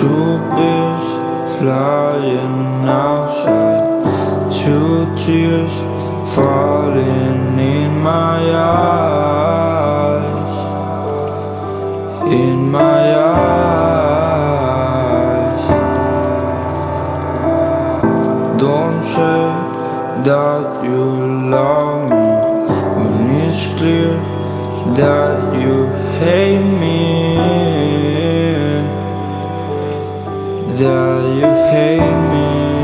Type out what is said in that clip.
Two bears flying outside, two tears falling in my eyes, in my eyes. Don't say that you love me when it's clear that you hate me, that you hate me.